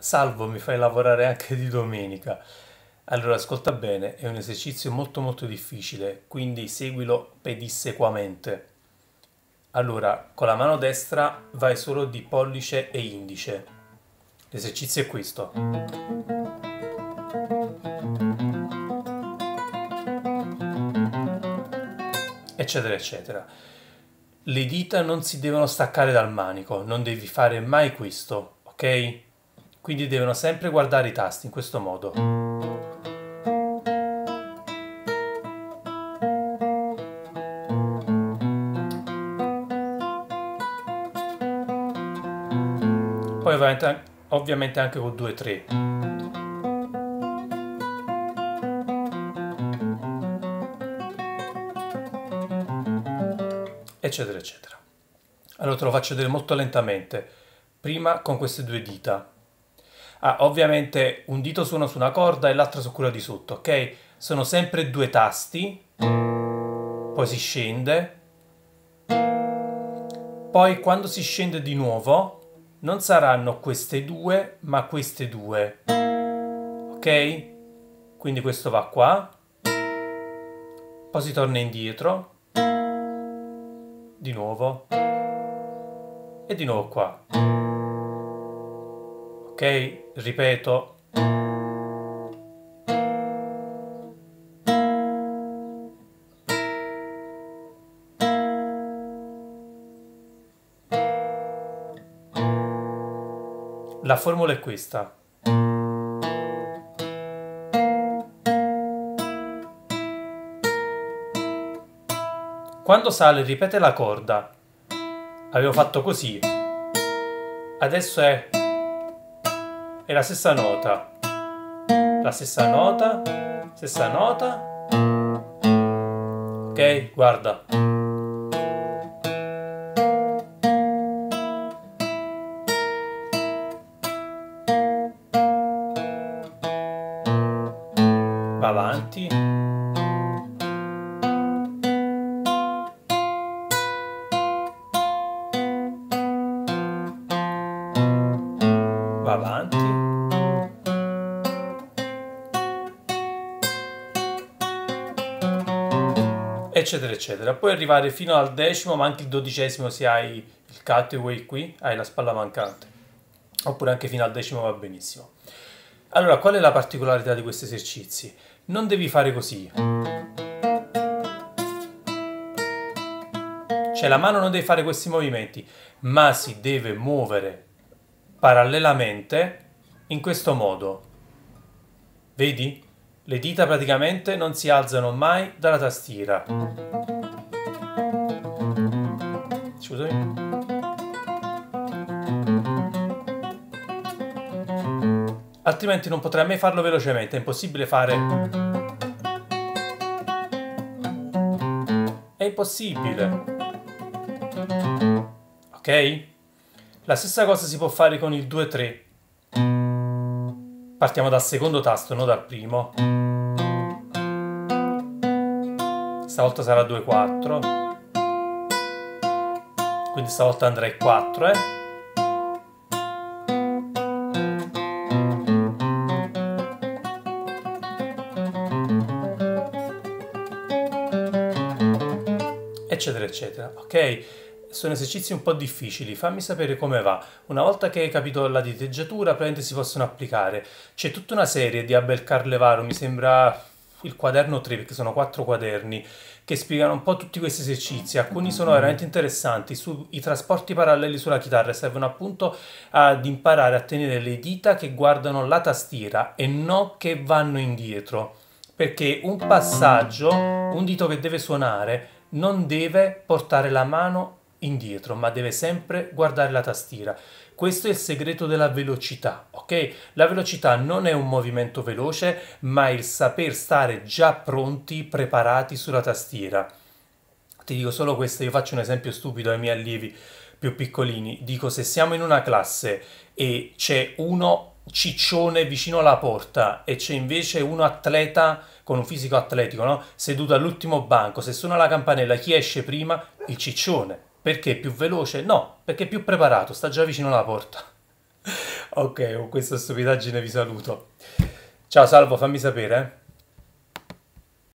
Salvo, mi fai lavorare anche di domenica. Allora, ascolta bene, è un esercizio molto molto difficile, quindi seguilo pedissequamente. Allora, con la mano destra vai solo di pollice e indice. L'esercizio è questo. Eccetera, eccetera. Le dita non si devono staccare dal manico, non devi fare mai questo, ok? Quindi devono sempre guardare i tasti in questo modo. Poi ovviamente anche con 2-3. Eccetera, eccetera. Allora te lo faccio vedere molto lentamente. Prima con queste due dita. Ovviamente un dito suona su una corda e l'altro su quella di sotto, ok? Sono sempre due tasti, poi si scende, poi quando si scende di nuovo non saranno queste due, ma queste due, ok? Quindi questo va qua, poi si torna indietro, di nuovo, e di nuovo qua. Ok? Ripeto. La formula è questa. Quando sale ripete la corda. Avevo fatto così. Adesso è la stessa nota. La stessa nota. Stessa nota. Ok? Guarda. Va avanti. Va avanti. Eccetera, eccetera. Puoi arrivare fino al decimo, ma anche il dodicesimo se hai il cutaway qui, hai la spalla mancante. Oppure anche fino al decimo va benissimo. Allora, qual è la particolarità di questi esercizi? Non devi fare così. Cioè la mano non deve fare questi movimenti, ma si deve muovere parallelamente in questo modo. Vedi? Le dita praticamente non si alzano mai dalla tastiera. Scusami. Altrimenti non potrai mai farlo velocemente, è impossibile fare. È impossibile. Ok? La stessa cosa si può fare con il 2-3. Partiamo dal secondo tasto, non dal primo. Stavolta sarà 2-4. Quindi stavolta andrei 4, eccetera, eccetera. Ok? Sono esercizi un po' difficili, fammi sapere come va. Una volta che hai capito la diteggiatura, praticamente si possono applicare. C'è tutta una serie di Abel Carlevaro, mi sembra il quaderno 3, perché sono 4 quaderni, che spiegano un po' tutti questi esercizi. Alcuni sono veramente interessanti, sui trasporti paralleli sulla chitarra, servono appunto ad imparare a tenere le dita che guardano la tastiera e non che vanno indietro. Perché un passaggio, un dito che deve suonare, non deve portare la mano indietro, ma deve sempre guardare la tastiera. Questo è il segreto della velocità, ok? La velocità non è un movimento veloce, ma è il saper stare già pronti, preparati sulla tastiera. Ti dico solo questo, io faccio un esempio stupido ai miei allievi più piccolini. Dico, se siamo in una classe e c'è uno ciccione vicino alla porta e c'è invece uno atleta con un fisico atletico, no? Seduto all'ultimo banco, se suona la campanella, chi esce prima? Il ciccione. Perché è più veloce? No, perché è più preparato, sta già vicino alla porta. Ok, con questa stupidaggine vi saluto. Ciao Salvo, fammi sapere.